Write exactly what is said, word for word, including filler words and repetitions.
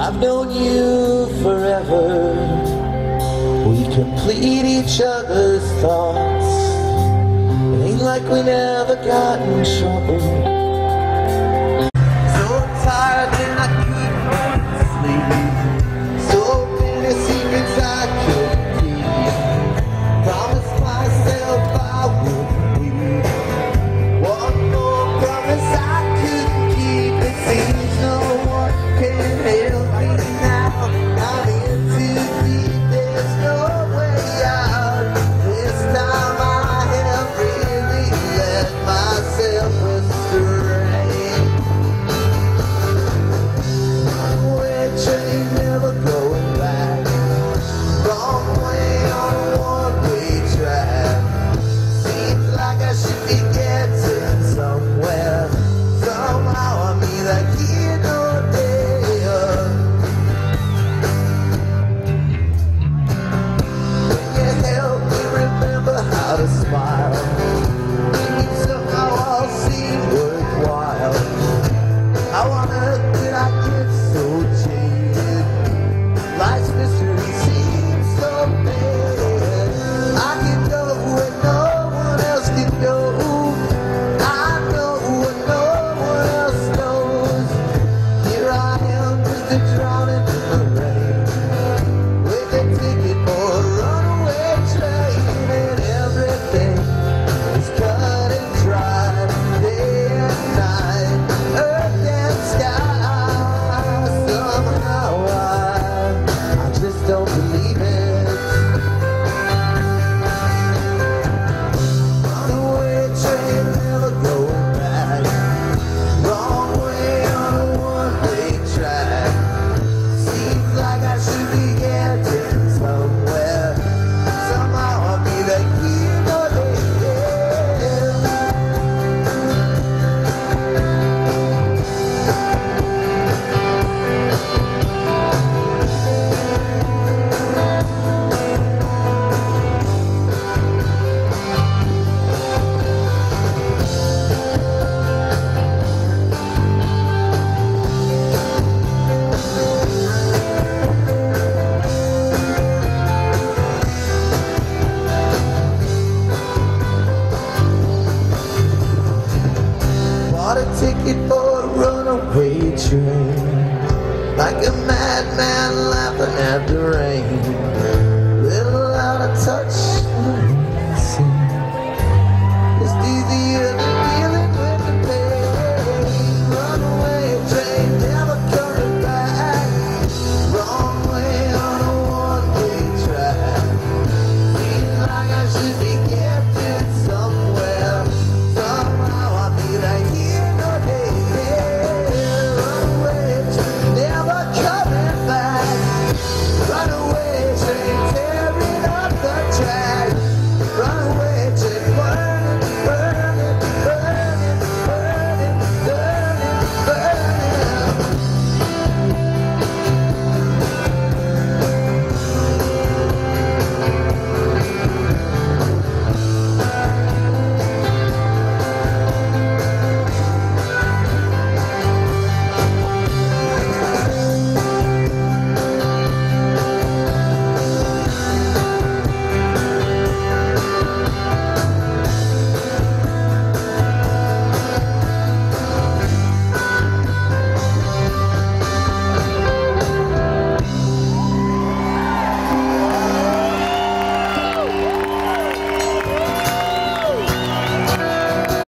I've known you forever. We complete each other's thoughts. It ain't like we never got in trouble. So tired and I couldn't sleep. So many secrets I couldn't keep. Promised myself I wouldn't leave. One more promise I couldn't keep. It seems no one can help me now. I'm in too deep, there's no way out. This time I have really let myself astray. One-way train, never going back. Wrong way on a one-way track. Seems like I should be getting somewhere. Somehow I'm either here or there. Can you help me remember how to smile? Maybe somehow I'll seem worthwhile. How on earth did I get so jaded? Life's mystery seems so bad. I can go where no one else can go. I know what no one else knows. Here I am, just a drowning in the rain, with a ticket for a runaway train, and everything is cut and dried, day and night, earth and sky. Somehow I, I just don't believe it. Runaway train, never going back. Wrong way on a one-way track. Seems like I should be getting somewhere. Somehow I'll be the hero there. Bought a ticket for a runaway train, like a madman laughing at the rain.